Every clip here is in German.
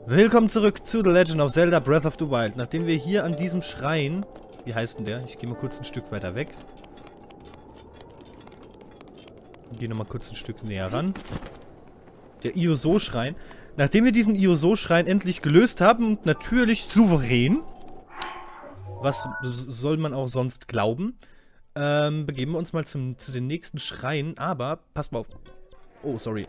Willkommen zurück zu The Legend of Zelda Breath of the Wild. Nachdem wir hier an diesem Schrein... Wie heißt denn der? Ich gehe mal kurz ein Stück weiter weg. Gehe nochmal kurz ein Stück näher ran. Der Ioso-Schrein. Nachdem wir diesen Ioso-Schrein endlich gelöst haben und natürlich souverän, was soll man auch sonst glauben, begeben wir uns mal zu den nächsten Schreinen. Aber, passt mal auf. Oh, sorry.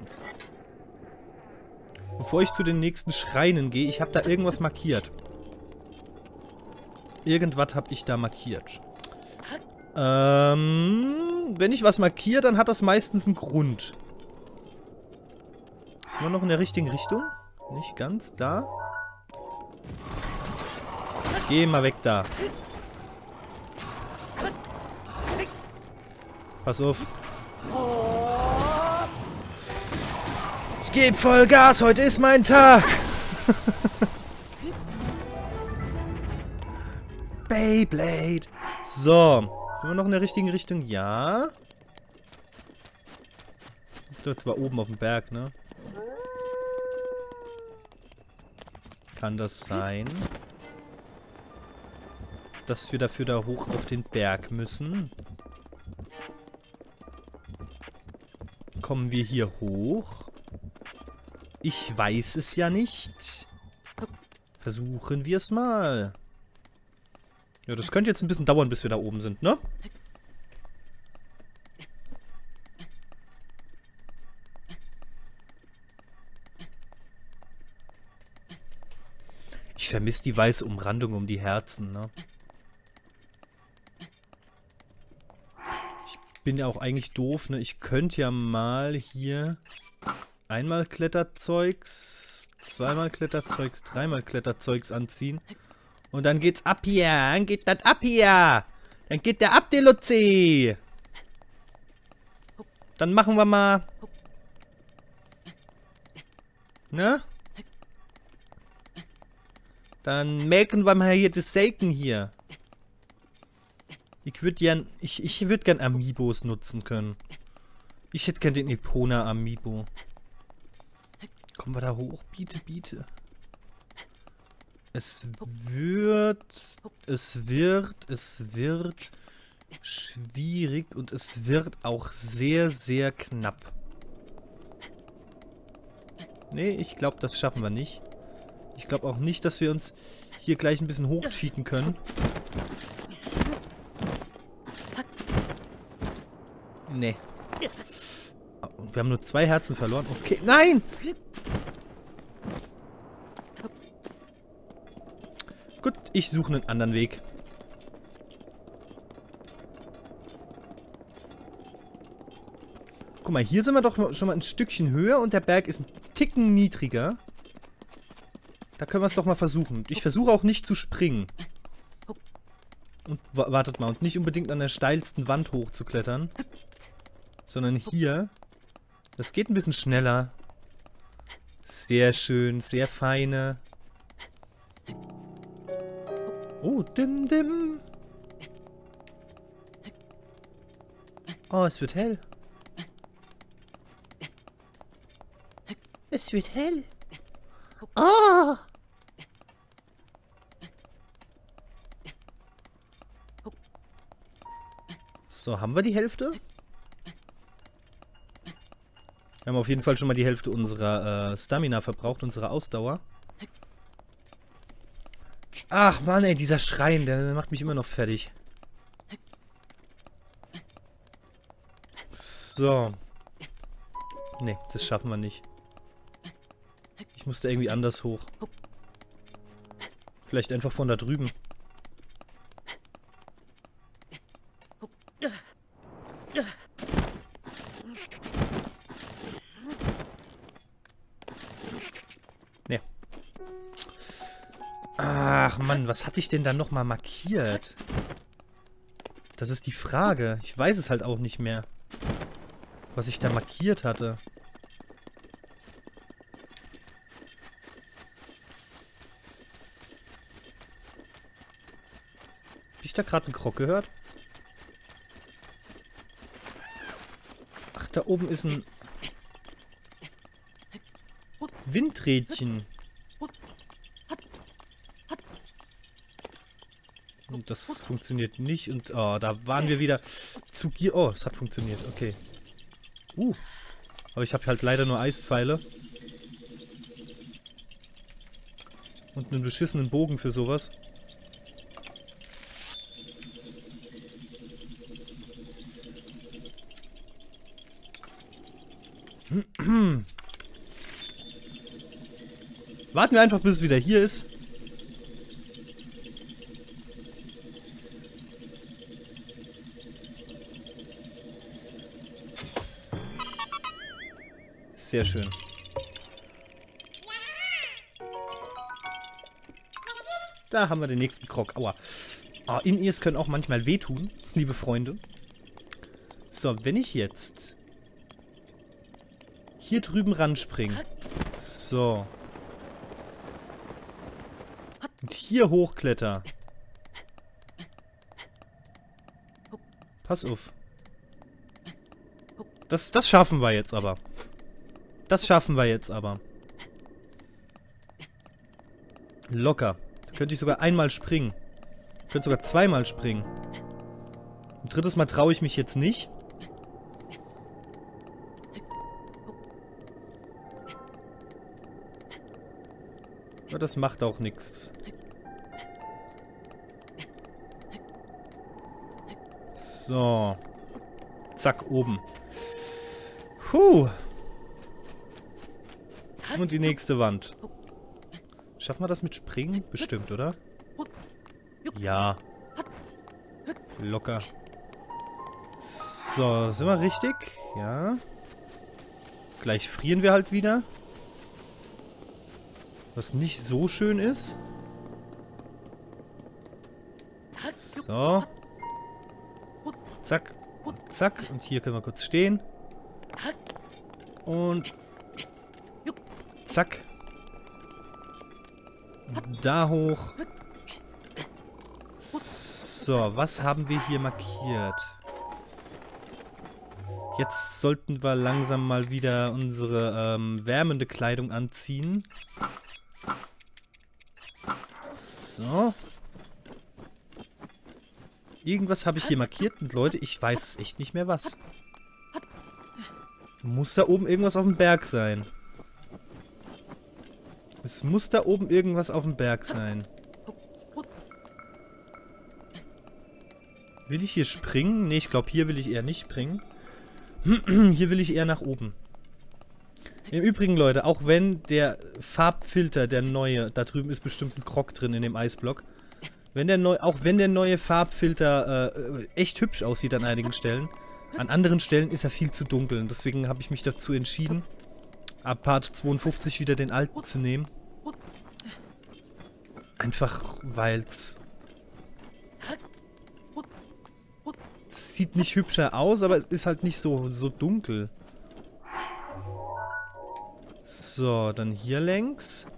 Bevor ich zu den nächsten Schreinen gehe, ich habe da irgendwas markiert. Irgendwas habe ich da markiert. Wenn ich was markiere, dann hat das meistens einen Grund. Sind wir noch in der richtigen Richtung? Nicht ganz. Da. Geh mal weg da. Pass auf. Ich gebe voll Gas. Heute ist mein Tag. Beyblade. So. Sind wir noch in der richtigen Richtung? Ja. Dort war oben auf dem Berg, ne? Kann das sein, dass wir dafür da hoch auf den Berg müssen? Kommen wir hier hoch? Ich weiß es ja nicht. Versuchen wir es mal. Ja, das könnte jetzt ein bisschen dauern, bis wir da oben sind, ne? Ich vermisse die weiße Umrandung um die Herzen, ne? Ich bin ja auch eigentlich doof, ne? Ich könnte ja mal hier einmal Kletterzeugs, zweimal Kletterzeugs, dreimal Kletterzeugs anziehen. Und dann geht's ab hier. Dann geht das ab hier. Dann geht der ab, der Luzi. Dann machen wir mal. Ne? Dann melken wir mal hier das Seiken hier. Ich würde gern Amiibos nutzen können. Ich hätte gern den Epona Amiibo. Kommen wir da hoch? Biete, biete. Es wird schwierig und es wird auch sehr, sehr knapp. Nee, ich glaube, das schaffen wir nicht. Ich glaube auch nicht, dass wir uns hier gleich ein bisschen hochcheaten können. Nee. Oh, wir haben nur 2 Herzen verloren. Okay, nein! Gut, ich suche einen anderen Weg. Guck mal, hier sind wir doch schon mal ein Stückchen höher und der Berg ist ein Ticken niedriger. Da können wir es doch mal versuchen. Ich versuche auch nicht zu springen. Und wartet mal, und nicht unbedingt an der steilsten Wand hochzuklettern. Sondern hier. Das geht ein bisschen schneller. Sehr schön, sehr feine. Oh, dim, dim. Oh, es wird hell. Es wird hell. Oh! So, haben wir die Hälfte? Wir haben auf jeden Fall schon mal die Hälfte unserer Stamina verbraucht, unserer Ausdauer. Ach Mann, ey, dieser Schrein, der macht mich immer noch fertig. So. Ne, das schaffen wir nicht. Ich musste irgendwie anders hoch. Vielleicht einfach von da drüben. Ne. Ach Mann, was hatte ich denn da nochmal markiert? Das ist die Frage. Ich weiß es halt auch nicht mehr, was ich da markiert hatte. Hab ich da gerade einen Krog gehört? Ach, da oben ist ein Windrädchen. Und das funktioniert nicht. Und oh, da waren wir wieder zu gier. Oh, es hat funktioniert. Okay. Aber ich habe halt leider nur Eispfeile. Und einen beschissenen Bogen für sowas. Warten wir einfach, bis es wieder hier ist. Sehr schön. Da haben wir den nächsten Krog. Aua. Oh, In-Ears können auch manchmal wehtun, liebe Freunde. So, wenn ich jetzt hier drüben ranspringe. So. Und hier hochkletter. Pass auf. Das schaffen wir jetzt aber. Das schaffen wir jetzt aber. Locker. Da könnte ich sogar einmal springen. Ich könnte sogar zweimal springen. Ein drittes Mal traue ich mich jetzt nicht. Aber das macht auch nichts. So. Zack, oben. Puh. Und die nächste Wand. Schaffen wir das mit Springen? Bestimmt, oder? Ja. Locker. So, sind wir richtig? Ja. Gleich frieren wir halt wieder. Was nicht so schön ist. So. Zack. Und zack. Und hier können wir kurz stehen. Und zack. Da hoch. So, was haben wir hier markiert? Jetzt sollten wir langsam mal wieder unsere wärmende Kleidung anziehen. So. Irgendwas habe ich hier markiert und Leute, ich weiß echt nicht mehr was. Muss da oben irgendwas auf dem Berg sein. Es muss da oben irgendwas auf dem Berg sein. Will ich hier springen? Ne, ich glaube, hier will ich eher nicht springen. Hier will ich eher nach oben. Im Übrigen, Leute, auch wenn der Farbfilter, der neue, da drüben ist bestimmt ein Krog drin in dem Eisblock. Auch wenn der neue Farbfilter echt hübsch aussieht an einigen Stellen, an anderen Stellen ist er viel zu dunkel. Und deswegen habe ich mich dazu entschieden, ab Part 52 wieder den alten zu nehmen. Einfach, weil es sieht nicht hübscher aus, aber es ist halt nicht so dunkel. So, dann hier längs.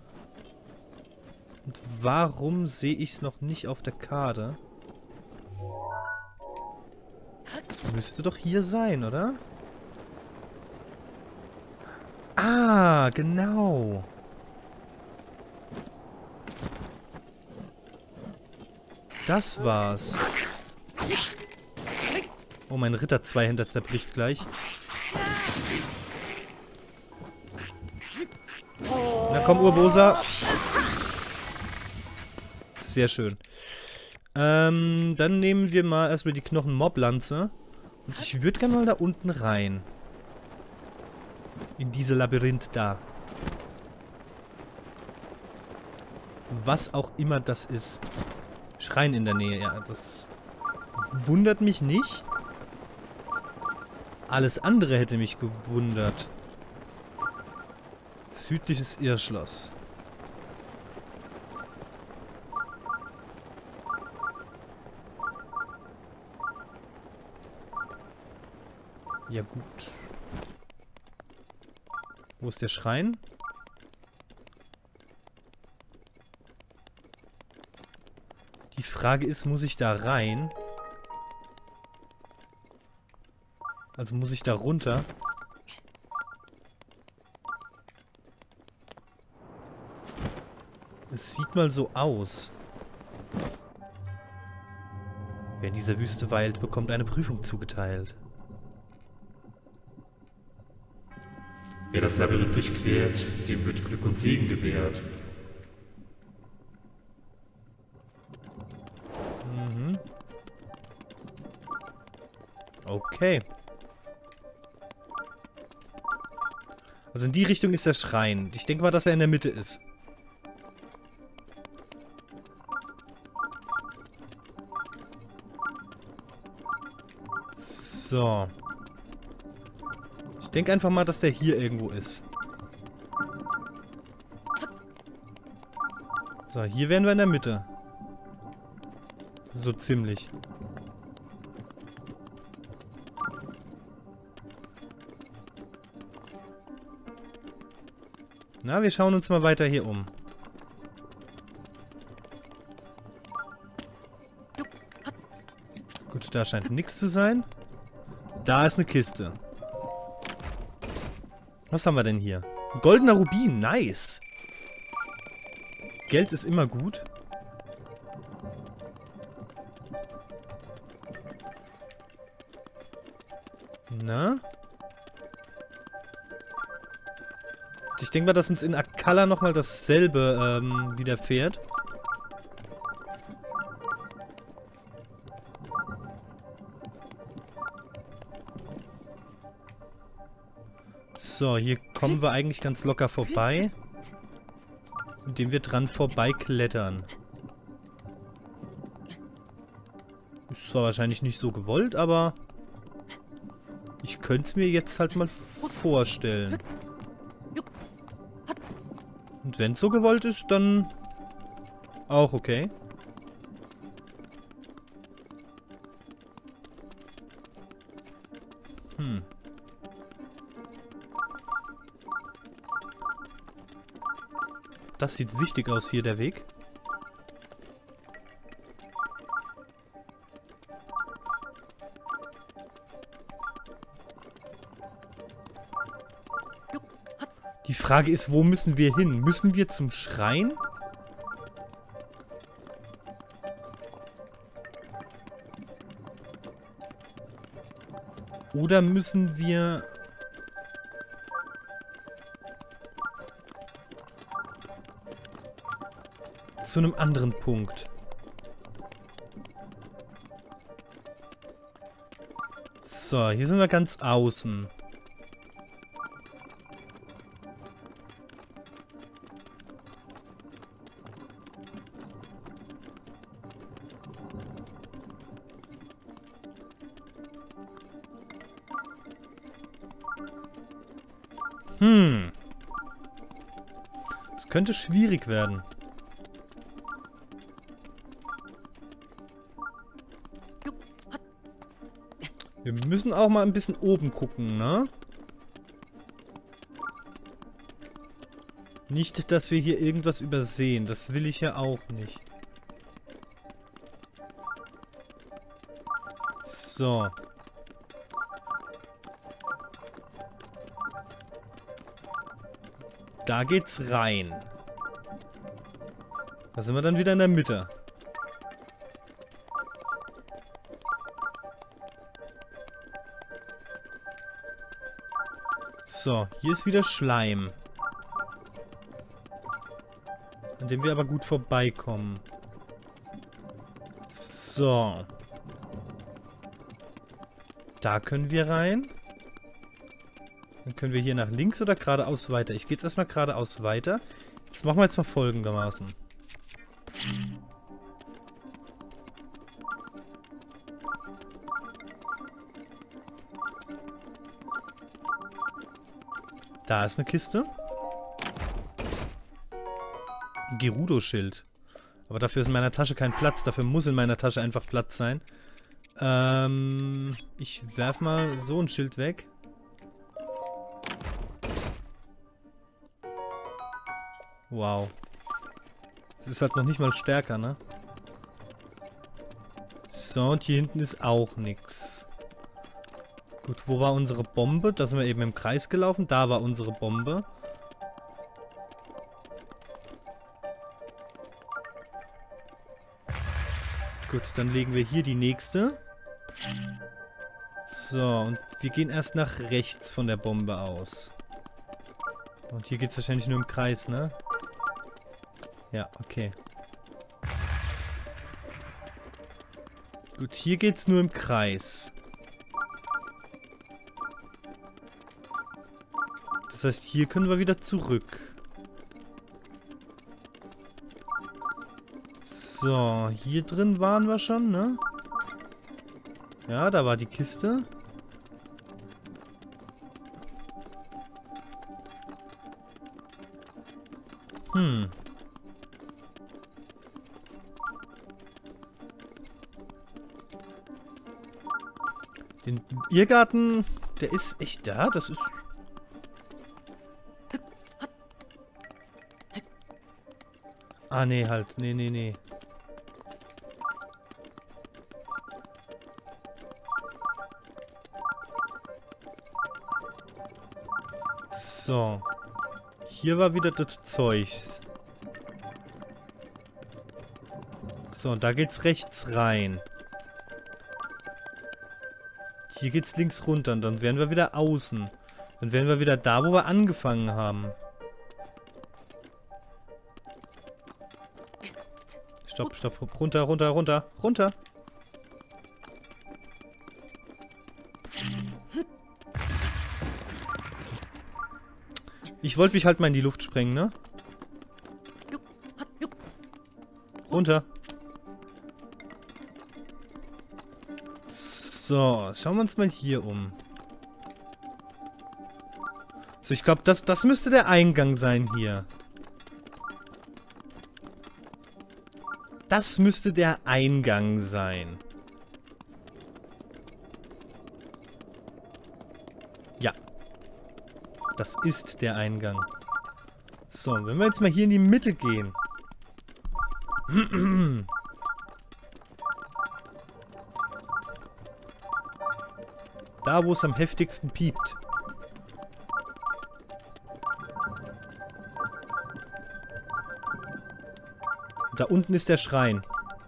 Und warum sehe ich es noch nicht auf der Karte? Das müsste doch hier sein, oder? Ah, genau. Das war's. Oh, mein Ritter-Zweihänder zerbricht gleich. Na komm, Urbosa. Sehr schön. Dann nehmen wir mal erstmal die Knochen-Mob-Lanze. Und ich würde gerne mal da unten rein. In diese Labyrinth da. Was auch immer das ist. Schrein in der Nähe, ja. Das wundert mich nicht. Alles andere hätte mich gewundert. Südliches Irrschloss. Ja gut. Wo ist der Schrein? Die Frage ist, muss ich da rein? Also muss ich da runter? Es sieht mal so aus. Wer in dieser Wüste weilt, bekommt eine Prüfung zugeteilt. Wer das Labyrinth durchquert, dem wird Glück und Segen gewährt. Mhm. Okay. Also in die Richtung ist der Schrein. Ich denke mal, dass er in der Mitte ist. So. Ich denke einfach mal, dass der hier irgendwo ist. So, hier wären wir in der Mitte. So ziemlich. Na, wir schauen uns mal weiter hier um. Gut, da scheint nichts zu sein. Da ist eine Kiste. Was haben wir denn hier? Ein goldener Rubin, nice. Geld ist immer gut. Na? Ich denke mal, dass uns in Akkala nochmal dasselbe widerfährt. So, hier kommen wir eigentlich ganz locker vorbei. Indem wir dran vorbeiklettern. Ist zwar wahrscheinlich nicht so gewollt, aber ich könnte es mir jetzt halt mal vorstellen. Und wenn es so gewollt ist, dann auch okay. Das sieht wichtig aus hier, der Weg. Die Frage ist, wo müssen wir hin? Müssen wir zum Schrein? Oder müssen wir... zu einem anderen Punkt? So, hier sind wir ganz außen. Das könnte schwierig werden. Wir müssen auch mal ein bisschen oben gucken, ne? Nicht, dass wir hier irgendwas übersehen. Das will ich ja auch nicht. So. Da geht's rein. Da sind wir dann wieder in der Mitte. So, hier ist wieder Schleim. An dem wir aber gut vorbeikommen. So. Da können wir rein. Dann können wir hier nach links oder geradeaus weiter. Ich gehe jetzt erstmal geradeaus weiter. Das machen wir jetzt mal folgendermaßen. Da ist eine Kiste. Gerudo-Schild. Aber dafür ist in meiner Tasche kein Platz. Dafür muss in meiner Tasche einfach Platz sein. Ich werf mal so ein Schild weg. Wow. Das ist halt noch nicht mal stärker, ne? So, und hier hinten ist auch nichts. Gut, wo war unsere Bombe? Da sind wir eben im Kreis gelaufen. Da war unsere Bombe. Gut, dann legen wir hier die nächste. So, und wir gehen erst nach rechts von der Bombe aus. Und hier geht es wahrscheinlich nur im Kreis, ne? Ja, okay. Gut, hier geht's nur im Kreis. Das heißt, hier können wir wieder zurück. So, hier drin waren wir schon, ne? Ja, da war die Kiste. Den Irrgarten, der ist echt da? Das ist... Ah, nee, halt. Nee, nee, nee. So. Hier war wieder das Zeugs. So, und da geht's rechts rein. Hier geht's links runter und dann wären wir wieder außen. Dann wären wir wieder da, wo wir angefangen haben. Stopp, stopp. Runter, runter, runter. Runter. Ich wollte mich halt mal in die Luft sprengen, ne? Runter. So, schauen wir uns mal hier um. So, ich glaube, das müsste der Eingang sein hier. Das müsste der Eingang sein. Ja. Das ist der Eingang. So, wenn wir jetzt mal hier in die Mitte gehen. Da, wo es am heftigsten piept. Da unten ist der Schrein.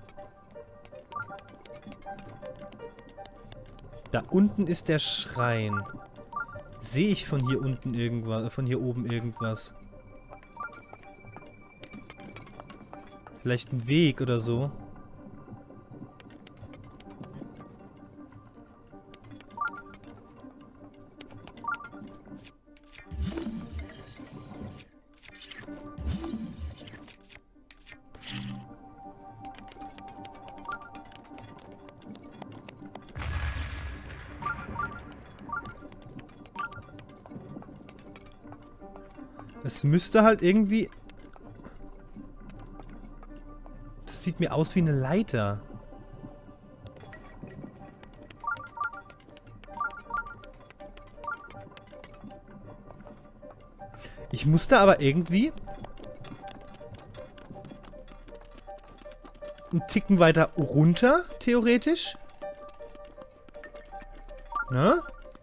Da unten ist der Schrein. Sehe ich von hier unten irgendwas, von hier oben irgendwas? Vielleicht ein Weg oder so. Es müsste halt irgendwie... Das sieht mir aus wie eine Leiter. Ich musste aber irgendwie... einen Ticken weiter runter, theoretisch. Ne?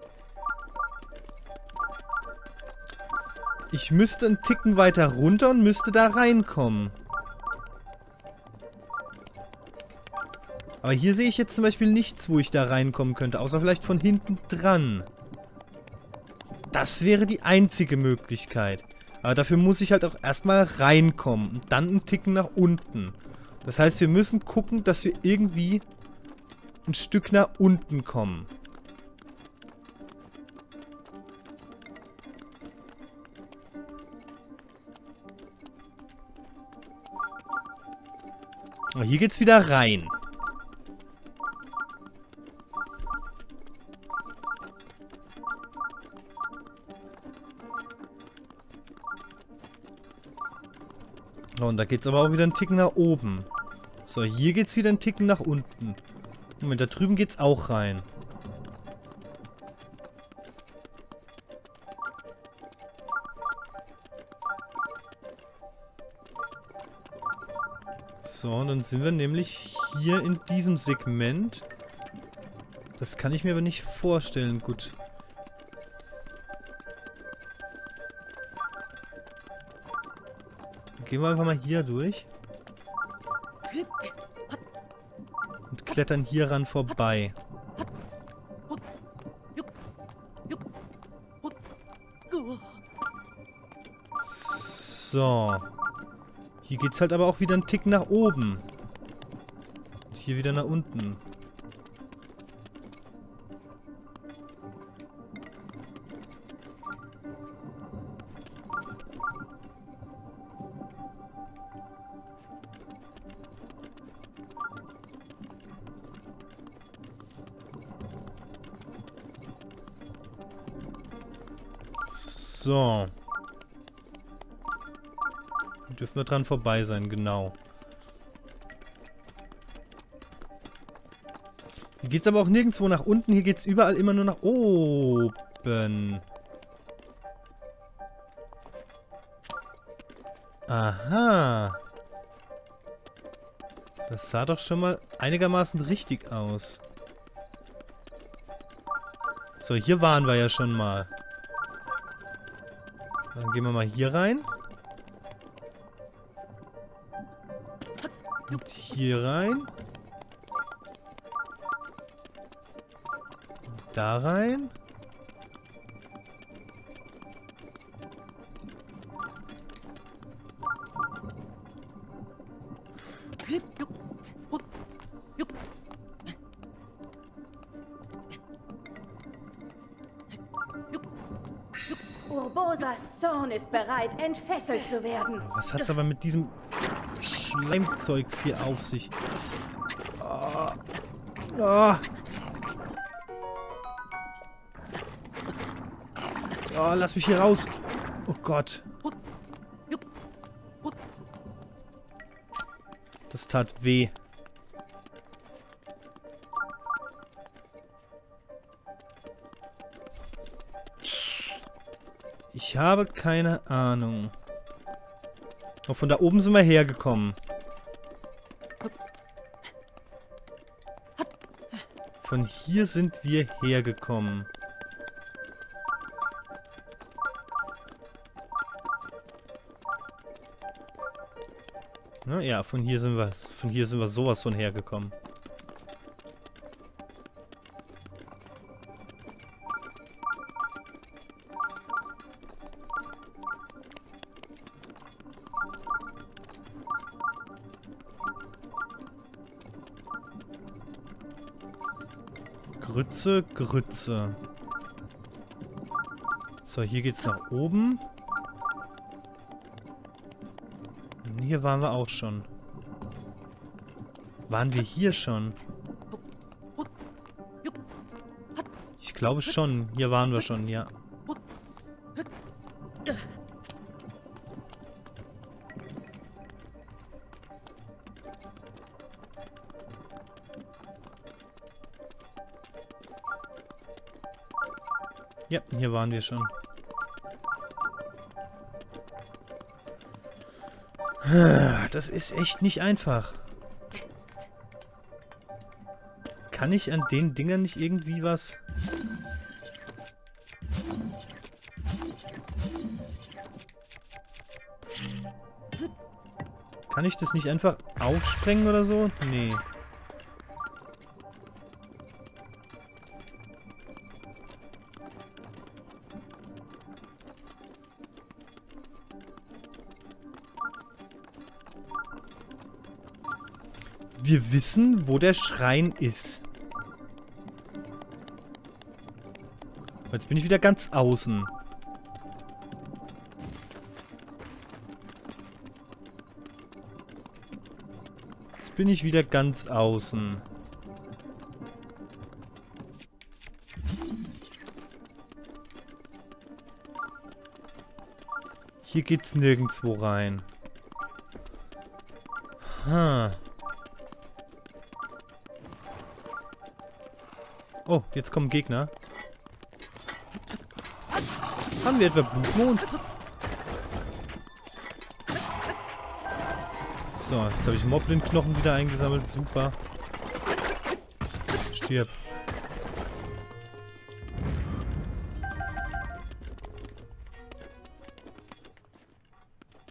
Ich müsste einen Ticken weiter runter und müsste da reinkommen. Aber hier sehe ich jetzt zum Beispiel nichts, wo ich da reinkommen könnte. Außer vielleicht von hinten dran. Das wäre die einzige Möglichkeit. Aber dafür muss ich halt auch erstmal reinkommen. Und dann einen Ticken nach unten. Das heißt, wir müssen gucken, dass wir irgendwie ein Stück nach unten kommen. Aber hier geht's wieder rein. Oh, und da geht's aber auch wieder einen Ticken nach oben. So, hier geht's wieder einen Ticken nach unten. Moment, da drüben geht's auch rein. So, und dann sind wir nämlich hier in diesem Segment. Das kann ich mir aber nicht vorstellen. Gut. Gehen wir einfach mal hier durch. Und klettern hier ran vorbei. So. Hier geht's halt aber auch wieder einen Tick nach oben. Und hier wieder nach unten. So. Dürfen wir dran vorbei sein, genau. Hier geht's aber auch nirgendwo nach unten. Hier geht's überall immer nur nach oben. Aha. Das sah doch schon mal einigermaßen richtig aus. So, hier waren wir ja schon mal. Dann gehen wir mal hier rein. Und hier rein. Da rein. Urbosas Zorn ist bereit, entfesselt zu werden. Was hat's aber mit diesem Schleimzeugs hier auf sich? Oh. Oh. Oh, lass mich hier raus. Oh Gott. Das tat weh. Ich habe keine Ahnung. Oh, von da oben sind wir hergekommen. Von hier sind wir hergekommen. Na ja, von hier sind wir sowas von hergekommen. Grütze, Grütze. So, hier geht's nach oben. Und hier waren wir auch schon. Waren wir hier schon? Ich glaube schon. Hier waren wir schon, ja. Ja, hier waren wir schon. Das ist echt nicht einfach. Kann ich an den Dingern nicht irgendwie was... Kann ich das nicht einfach aufsprengen oder so? Nee. Wir wissen, wo der Schrein ist. Jetzt bin ich wieder ganz außen. Jetzt bin ich wieder ganz außen. Hier geht's nirgendwo rein. Ha. Oh, jetzt kommen Gegner. Haben wir etwa Blutmond? So, jetzt habe ich Moblin-Knochen wieder eingesammelt. Super. Stirb.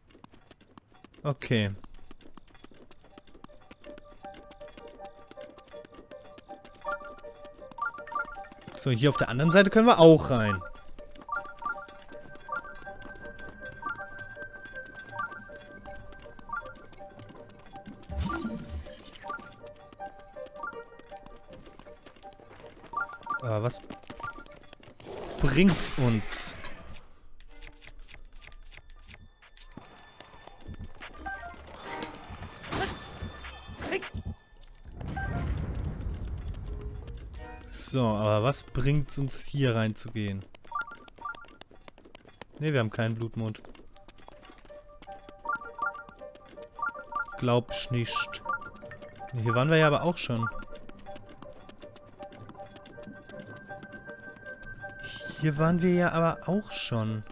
Okay. So, hier auf der anderen Seite können wir auch rein. Aber was bringt's uns? So, aber was bringt's uns hier reinzugehen? Ne, wir haben keinen Blutmond. Glaub's nicht. Ne, hier waren wir ja aber auch schon. Hier waren wir ja aber auch schon.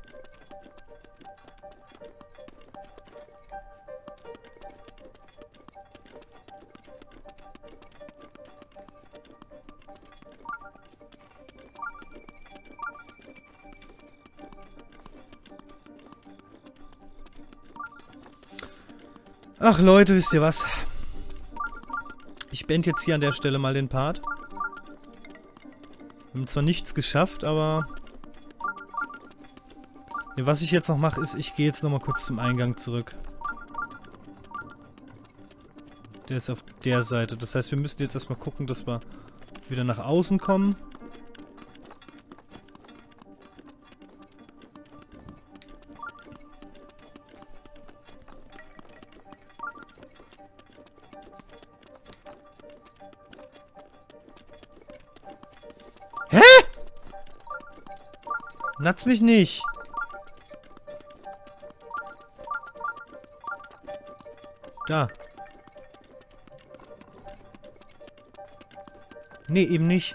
Ach Leute, wisst ihr was? Ich beende jetzt hier an der Stelle mal den Part. Wir haben zwar nichts geschafft, aber... Ja, was ich jetzt noch mache, ist, ich gehe jetzt nochmal kurz zum Eingang zurück. Der ist auf der Seite. Das heißt, wir müssen jetzt erstmal gucken, dass wir wieder nach außen kommen. Hä? Natz mich nicht. Da. Nee, eben nicht.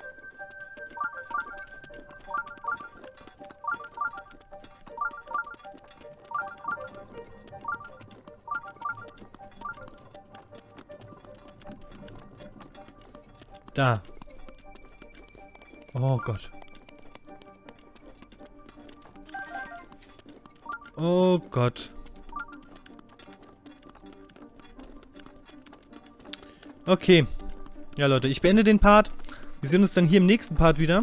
Da. Oh Gott. Oh Gott. Okay. Ja, Leute, ich beende den Part. Wir sehen uns dann hier im nächsten Part wieder.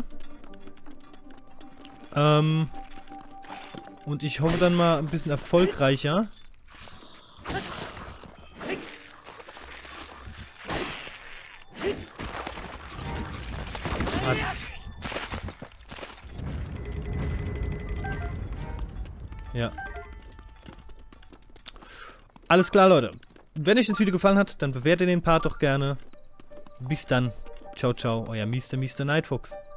Und ich hoffe dann mal ein bisschen erfolgreicher. Hat's. Ja. Alles klar, Leute. Wenn euch das Video gefallen hat, dann bewertet den Part doch gerne. Bis dann. Ciao, ciao. Euer Mr. Nightfox.